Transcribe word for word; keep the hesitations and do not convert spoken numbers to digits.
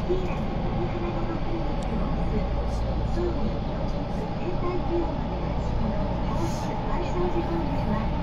ティーラの森花ごとクリニックを持つ小児、整体休養の正式のコース愛車事本日は